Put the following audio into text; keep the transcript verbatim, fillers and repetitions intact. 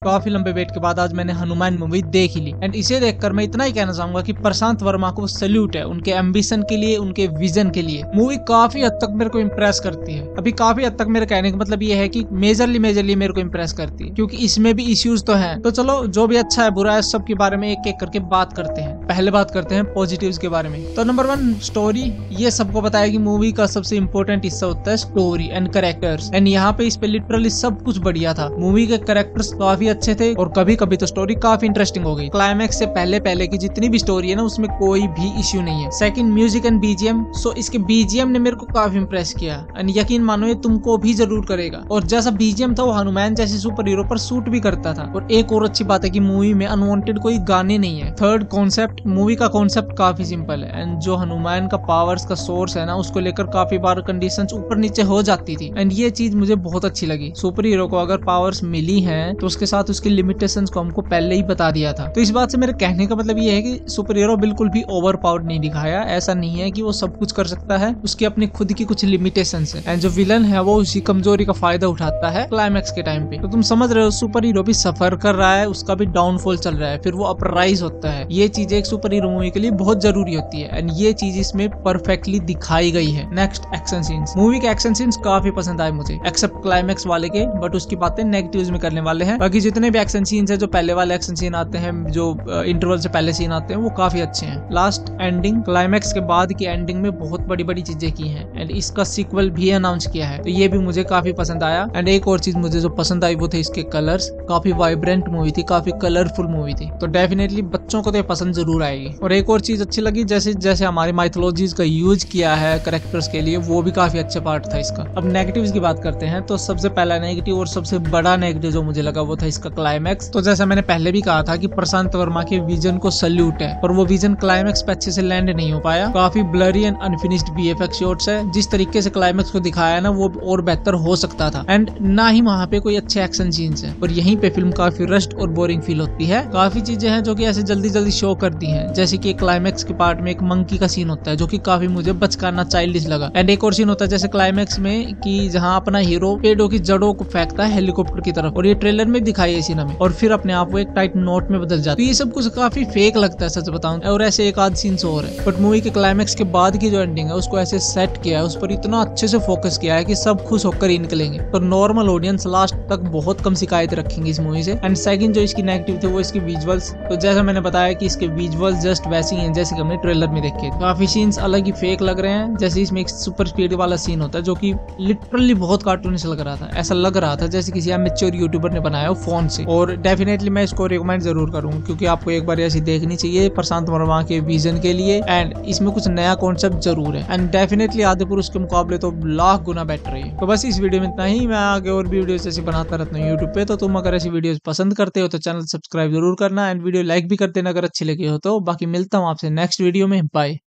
काफी लंबे वेट के बाद आज मैंने हनुमान मूवी देख ही ली। एंड इसे देखकर मैं इतना ही कहना चाहूंगा कि प्रशांत वर्मा को सल्यूट है उनके एम्बिशन के लिए, उनके विजन के लिए। मूवी काफी हद तक मेरे को इम्प्रेस करती है। अभी काफी हद तक मेरे कहने का मतलब ये है कि मेजरली मेजरली मेरे को इम्प्रेस करती है, क्योंकि इसमें भी इश्यूज तो हैं। तो चलो जो भी अच्छा है बुरा है सब के बारे में एक एक करके बात करते हैं। पहले बात करते हैं पॉजिटिव्स के बारे में। तो नंबर वन, स्टोरी। ये सबको पता है कि मूवी का सबसे इंपॉर्टेंट हिस्सा होता है स्टोरी एंड कैरेक्टर्स। एंड यहाँ पे इस पे लिटरली सब कुछ बढ़िया था। मूवी के कैरेक्टर्स काफी अच्छे थे और कभी कभी तो स्टोरी काफी इंटरेस्टिंग हो गई। क्लाइमैक्स से पहले पहले की जितनी भी स्टोरी है ना उसमें कोई भी इश्यू नहीं है। Second, music and BGM. So इसके बीजीएम ने मेरे को काफी इंप्रेस किया एंड यकीन मानो ये तुमको भी जरूर करेगा। और जैसा बीजीएम था वो हनुमान जैसे सुपर हीरो पर सूट भी करता था। और एक और अच्छी बात है कि मूवी में अनवांटेड कोई गाने नहीं है। Third, concept. मूवी का कॉन्सेप्ट काफी सिंपल है एंड जो हनुमान का पावर्स का सोर्स है ना उसको लेकर काफी बार कंडीशंस ऊपर नीचे हो जाती थी एंड ये चीज मुझे बहुत अच्छी लगी। सुपर हीरो को अगर पावर्स मिली हैं तो उसके साथ उसकी लिमिटेशंस को हमको पहले ही बता दिया था। तो इस बात से मेरे कहने का मतलब ये है कि सुपर हीरो बिल्कुल भी ओवर पावर्ड नहीं दिखाया। ऐसा नहीं है कि वो सब कुछ कर सकता है, उसकी अपनी खुद की कुछ लिमिटेशंस है एंड जो विलन है वो उसी कमजोरी का फायदा उठाता है क्लाइमैक्स के टाइम पे। तो तुम समझ रहे हो सुपर हीरो भी सफर कर रहा है, उसका भी डाउनफॉल चल रहा है, फिर वो अपराइज होता है। ये चीज एक सुपर हीरो मूवी के लिए बहुत जरूरी होती है एंड ये चीज इसमें परफेक्टली दिखाई गई है। Next, action scenes. मूवी के एक्शन सीन्स काफी पसंद आए मुझे, एक्सेप्ट क्लाइमैक्स वाले के, बट उसकी बातें नेगेटिव्स में करने वाले हैं। बाकी जितने भी एक्शन सीन्स है, जो पहले वाले एक्शन सीन आते हैं, जो इंटरवल से पहले सीन आते हैं, वो काफी अच्छे हैं। Last, ending. क्लाइमैक्स के बाद की एंडिंग में बहुत बड़ी बड़ी चीजें की हैं एंड इसका सीक्वल भी अनाउंस किया है, तो ये भी मुझे काफी पसंद आया। एंड एक और चीज मुझे जो पसंद आई वो थे इसके कलर्स। काफी वाइब्रेंट मूवी थी, काफी कलरफुल मूवी थी, तो डेफिनेटली बच्चों को तो पसंद जरूर आएगी। और एक और चीज अच्छी लगी, जैसे जैसे हमारी माइथोलॉजीज का यूज किया है कैरेक्टर्स के लिए, वो भी काफी अच्छा पार्ट था इसका। अब नेगेटिव्स की बात करते हैं, तो सबसे पहला नेगेटिव और सबसे बड़ा नेगेटिव जो मुझे लगा वो था इसका क्लाइमैक्स। तो जैसा मैंने पहले भी कहा था कि प्रशांत वर्मा के विजन को सल्यूट है, पर वो विजन क्लाइमैक्स पे अच्छे से लैंड नहीं हो पाया। काफी blurry and unfinished VFX shots है। जिस तरीके से क्लाइमैक्स को दिखाया ना वो और बेहतर हो सकता था एंड ना ही वहाँ पे कोई अच्छे एक्शन सीन्स है। और यहीं पे फिल्म काफी रश्ड और बोरिंग फील होती है। काफी चीजें हैं जो कि ऐसे जल्दी जल्दी शो कर दी हैं, जैसे कि क्लाइमैक्स के पार्ट में एक मंकी का सीन होता है जो कि काफी मुझे बचकाना चाइल्डिश लगा। एंड एक और सीन होता है जैसे क्लाइमैक्स में कि जहाँ अपना हीरो पेड़ों की जड़ों को फेंकता है हेलीकॉप्टर की तरफ, और ये ट्रेलर में दिखाई है सीन में, और फिर अपने आप वो एक टाइट नोट में बदल जाता है। तो ये सब कुछ काफी फेक लगता है सच बताऊं, और ऐसे एक आध सीन्स और है। बट मूवी के क्लाइमैक्स के बाद की जो एंडिंग है उसको ऐसे सेट किया है, उस पर इतना अच्छे से फोकस किया है कि सब खुश होकर ही निकलेंगे। तो नॉर्मल ऑडियंस लास्ट तक बहुत कम शिकायत रखेंगे इस मूवी से। एंड सेकंड जो इसकी नेगेटिव थे वो इसकी विजुअल्स। तो जैसा मैंने बताया कि इसके विजुअल्स जस्ट वैसे ही हैं जैसे कि हमने ट्रेलर में देखे। काफी सीन्स अलग ही फेक लग रहे हैं, जैसे इसमें एक सुपर स्पीड वाला सीन होता है जो कि लिटरली बहुत कार्टूनिश लग रहा था। ऐसा लग रहा था जैसे किसी मैच्योर यूट्यूबर ने बनाया हो फोन से। और डेफिनेटली मैं इसको रिकमेंड जरूर करूंगा, क्योंकि आपको एक बार ऐसी देखनी चाहिए प्रशांत वर्मा के विजन के लिए। एंड इसमें कुछ नया कॉन्सेप्ट जरूर है एंड डेफिनेटली आदि पुरुष के मुकाबले तो लाख गुना बेटर है। तो बस इस वीडियो में इतना ही। मैं आगे और भी वीडियोस ऐसी बनाता रहता हूँ यूट्यूब पे, तो तुम अगर ऐसी वीडियोस पसंद करते हो तो चैनल सब्सक्राइब जरूर करना एंड वीडियो लाइक भी कर देना अगर अच्छी लगी हो तो। बाकी मिलता हूँ आपसे नेक्स्ट वीडियो में। बाय।